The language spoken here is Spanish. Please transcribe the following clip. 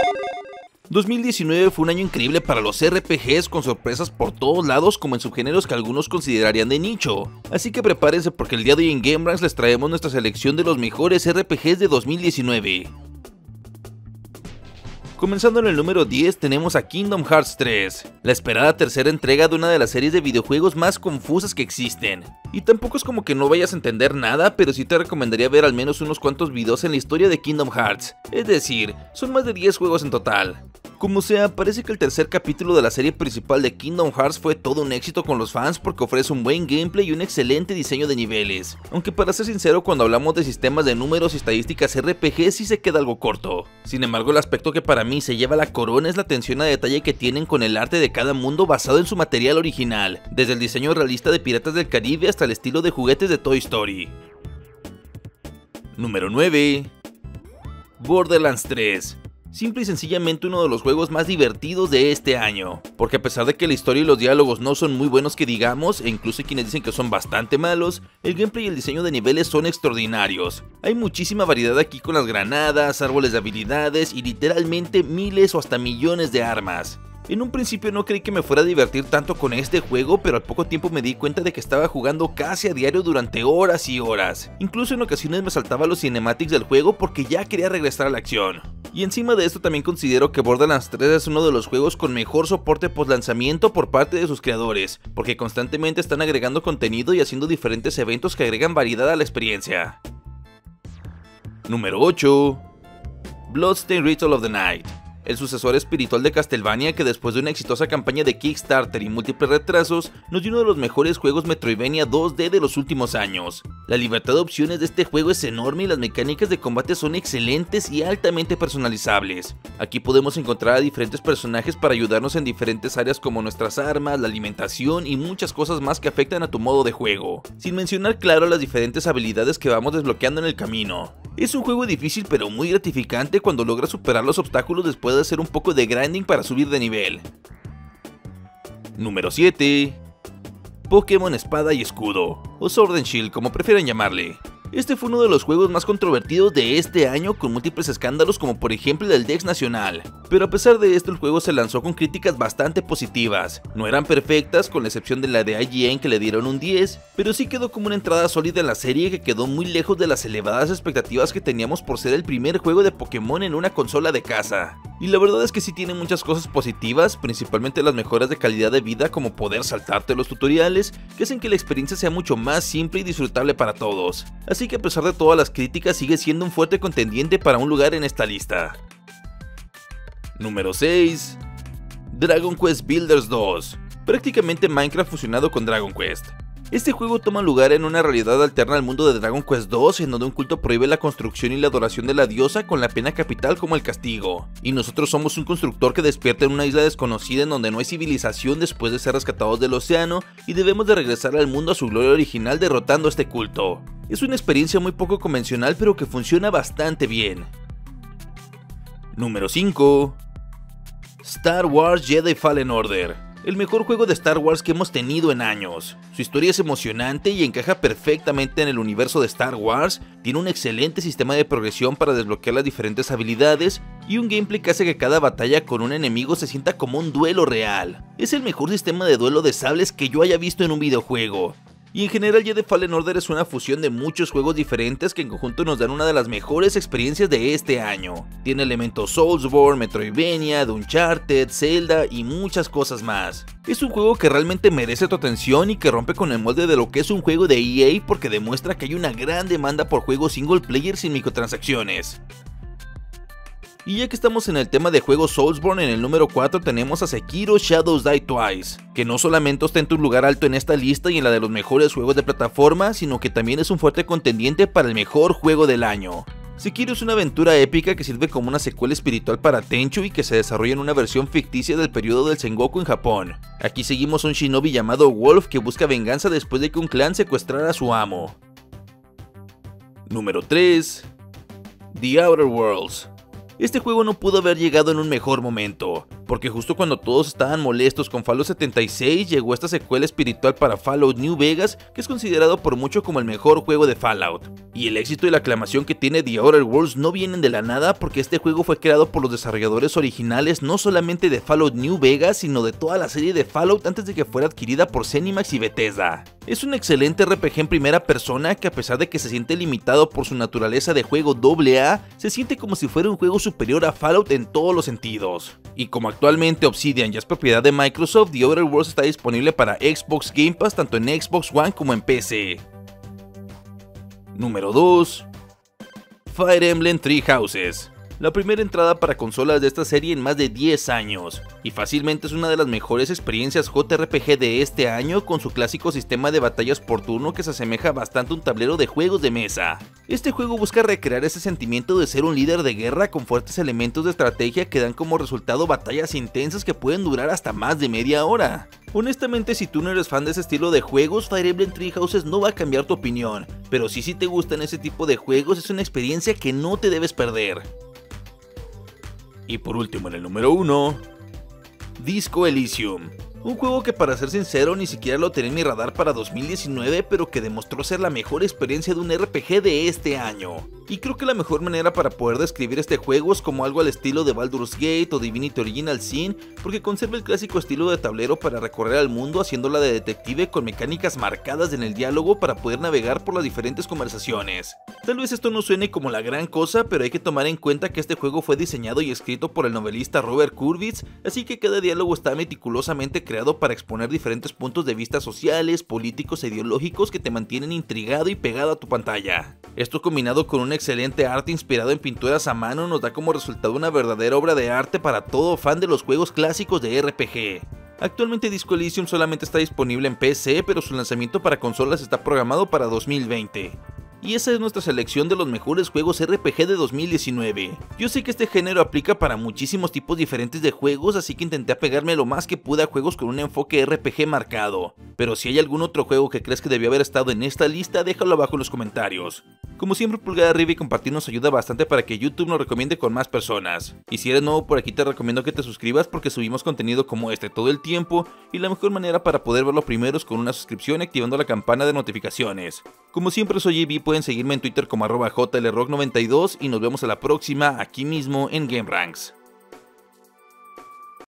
2019 fue un año increíble para los RPGs, con sorpresas por todos lados como en subgéneros que algunos considerarían de nicho. Así que prepárense porque el día de hoy en GameRanks les traemos nuestra selección de los mejores RPGs de 2019. Comenzando en el número 10 tenemos a Kingdom Hearts 3, la esperada tercera entrega de una de las series de videojuegos más confusas que existen. Y tampoco es como que no vayas a entender nada, pero sí te recomendaría ver al menos unos cuantos videos en la historia de Kingdom Hearts, es decir, son más de 10 juegos en total. Como sea, parece que el tercer capítulo de la serie principal de Kingdom Hearts fue todo un éxito con los fans porque ofrece un buen gameplay y un excelente diseño de niveles, aunque para ser sincero cuando hablamos de sistemas de números y estadísticas RPG sí se queda algo corto. Sin embargo, el aspecto que para mí se lleva la corona es la atención a detalle que tienen con el arte de cada mundo basado en su material original, desde el diseño realista de Piratas del Caribe hasta el estilo de juguetes de Toy Story. Número 9. Borderlands 3. Simple y sencillamente uno de los juegos más divertidos de este año, porque a pesar de que la historia y los diálogos no son muy buenos que digamos, e incluso hay quienes dicen que son bastante malos, el gameplay y el diseño de niveles son extraordinarios. Hay muchísima variedad aquí con las granadas, árboles de habilidades y literalmente miles o hasta millones de armas. En un principio no creí que me fuera a divertir tanto con este juego, pero al poco tiempo me di cuenta de que estaba jugando casi a diario durante horas y horas. Incluso en ocasiones me saltaba los cinematics del juego porque ya quería regresar a la acción. Y encima de esto también considero que Borderlands 3 es uno de los juegos con mejor soporte post lanzamiento por parte de sus creadores, porque constantemente están agregando contenido y haciendo diferentes eventos que agregan variedad a la experiencia. Número 8. Bloodstained Ritual of the Night. El sucesor espiritual de Castlevania, que después de una exitosa campaña de Kickstarter y múltiples retrasos, nos dio uno de los mejores juegos Metroidvania 2D de los últimos años. La libertad de opciones de este juego es enorme y las mecánicas de combate son excelentes y altamente personalizables. Aquí podemos encontrar a diferentes personajes para ayudarnos en diferentes áreas como nuestras armas, la alimentación y muchas cosas más que afectan a tu modo de juego, sin mencionar claro las diferentes habilidades que vamos desbloqueando en el camino. Es un juego difícil pero muy gratificante cuando logras superar los obstáculos después de hacer un poco de grinding para subir de nivel. Número 7. Pokémon Espada y Escudo, o Sword and Shield como prefieran llamarle. Este fue uno de los juegos más controvertidos de este año, con múltiples escándalos como por ejemplo el del Dex Nacional, pero a pesar de esto el juego se lanzó con críticas bastante positivas. No eran perfectas, con la excepción de la de IGN que le dieron un 10, pero sí quedó como una entrada sólida en la serie que quedó muy lejos de las elevadas expectativas que teníamos por ser el primer juego de Pokémon en una consola de casa. Y la verdad es que sí tiene muchas cosas positivas, principalmente las mejoras de calidad de vida como poder saltarte los tutoriales, que hacen que la experiencia sea mucho más simple y disfrutable para todos. Así que a pesar de todas las críticas sigue siendo un fuerte contendiente para un lugar en esta lista. Número 6. Dragon Quest Builders 2. Prácticamente Minecraft fusionado con Dragon Quest. Este juego toma lugar en una realidad alterna al mundo de Dragon Quest 2, en donde un culto prohíbe la construcción y la adoración de la diosa con la pena capital como el castigo. Y nosotros somos un constructor que despierta en una isla desconocida en donde no hay civilización después de ser rescatados del océano y debemos de regresar al mundo a su gloria original derrotando a este culto. Es una experiencia muy poco convencional pero que funciona bastante bien. Número 5. Star Wars Jedi Fallen Order. El mejor juego de Star Wars que hemos tenido en años. Su historia es emocionante y encaja perfectamente en el universo de Star Wars, tiene un excelente sistema de progresión para desbloquear las diferentes habilidades y un gameplay que hace que cada batalla con un enemigo se sienta como un duelo real. Es el mejor sistema de duelo de sables que yo haya visto en un videojuego. Y en general Jedi Fallen Order es una fusión de muchos juegos diferentes que en conjunto nos dan una de las mejores experiencias de este año. Tiene elementos Soulsborne, Metroidvania, de Uncharted, Zelda y muchas cosas más. Es un juego que realmente merece tu atención y que rompe con el molde de lo que es un juego de EA porque demuestra que hay una gran demanda por juegos single player sin microtransacciones. Y ya que estamos en el tema de juegos Soulsborne, en el número 4 tenemos a Sekiro Shadows Die Twice, que no solamente ostenta un lugar alto en esta lista y en la de los mejores juegos de plataforma, sino que también es un fuerte contendiente para el mejor juego del año. Sekiro es una aventura épica que sirve como una secuela espiritual para Tenchu y que se desarrolla en una versión ficticia del periodo del Sengoku en Japón. Aquí seguimos a un shinobi llamado Wolf que busca venganza después de que un clan secuestrara a su amo. Número 3. The Outer Worlds. Este juego no pudo haber llegado en un mejor momento. porque justo cuando todos estaban molestos con Fallout 76 llegó esta secuela espiritual para Fallout New Vegas, que es considerado por mucho como el mejor juego de Fallout. Y el éxito y la aclamación que tiene The Outer Worlds no vienen de la nada, porque este juego fue creado por los desarrolladores originales no solamente de Fallout New Vegas, sino de toda la serie de Fallout antes de que fuera adquirida por ZeniMax y Bethesda. Es un excelente RPG en primera persona que, a pesar de que se siente limitado por su naturaleza de juego AA, se siente como si fuera un juego superior a Fallout en todos los sentidos. Y como actualmente Obsidian ya es propiedad de Microsoft, The Outer Worlds está disponible para Xbox Game Pass tanto en Xbox One como en PC. Número 2. Fire Emblem Three Houses. La primera entrada para consolas de esta serie en más de 10 años, y fácilmente es una de las mejores experiencias JRPG de este año, con su clásico sistema de batallas por turno que se asemeja bastante a un tablero de juegos de mesa. Este juego busca recrear ese sentimiento de ser un líder de guerra con fuertes elementos de estrategia que dan como resultado batallas intensas que pueden durar hasta más de media hora. Honestamente, si tú no eres fan de ese estilo de juegos, Fire Emblem Three Houses no va a cambiar tu opinión, pero si te gustan ese tipo de juegos, es una experiencia que no te debes perder. Y por último, en el número 1, Disco Elysium. Un juego que, para ser sincero, ni siquiera lo tenía en mi radar para 2019, pero que demostró ser la mejor experiencia de un RPG de este año. Y creo que la mejor manera para poder describir este juego es como algo al estilo de Baldur's Gate o Divinity Original Sin, porque conserva el clásico estilo de tablero para recorrer al mundo haciéndola de detective con mecánicas marcadas en el diálogo para poder navegar por las diferentes conversaciones. Tal vez esto no suene como la gran cosa, pero hay que tomar en cuenta que este juego fue diseñado y escrito por el novelista Robert Kurwitz, así que cada diálogo está meticulosamente creado para exponer diferentes puntos de vista sociales, políticos e ideológicos que te mantienen intrigado y pegado a tu pantalla. Esto, combinado con un excelente arte inspirado en pinturas a mano, nos da como resultado una verdadera obra de arte para todo fan de los juegos clásicos de RPG. Actualmente Disco Elysium solamente está disponible en PC, pero su lanzamiento para consolas está programado para 2020. Y esa es nuestra selección de los mejores juegos RPG de 2019. Yo sé que este género aplica para muchísimos tipos diferentes de juegos, así que intenté apegarme lo más que pude a juegos con un enfoque RPG marcado. Pero si hay algún otro juego que crees que debió haber estado en esta lista, déjalo abajo en los comentarios. Como siempre, pulgar arriba y compartir nos ayuda bastante para que YouTube nos recomiende con más personas. Y si eres nuevo por aquí, te recomiendo que te suscribas porque subimos contenido como este todo el tiempo, y la mejor manera para poder verlo primero es con una suscripción y activando la campana de notificaciones. Como siempre, soy JB, pueden seguirme en Twitter como @JLRock92 y nos vemos a la próxima aquí mismo en GameRanks.